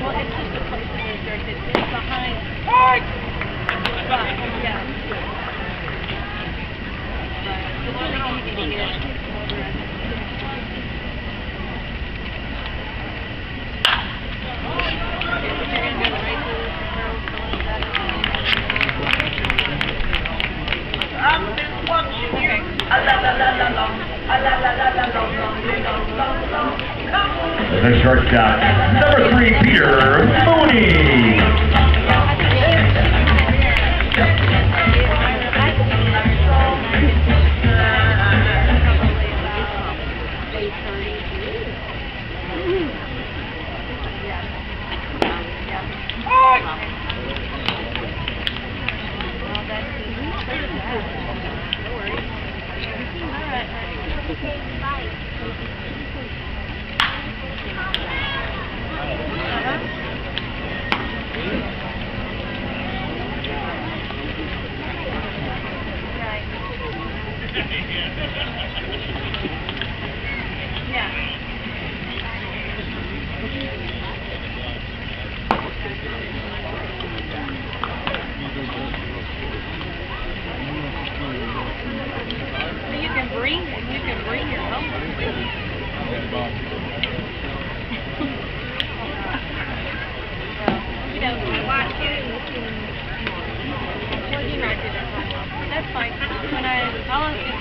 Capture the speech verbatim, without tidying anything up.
Well, it's just the place that is directed. It's behind. Right, yeah. Right. It's really easy to get. The shortstop, number three, Peter Mooney. Bring, you can bring your own. You know, watch it. Well, you know, I did that. That's fine. When I, I'll